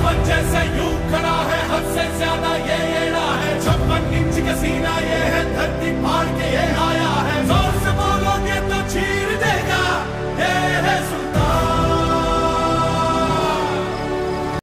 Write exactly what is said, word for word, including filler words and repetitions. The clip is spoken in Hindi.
जैसे यूं खड़ा है, हद से ज्यादा ये एड़ा है, छप्पन इंच का सीना ये है।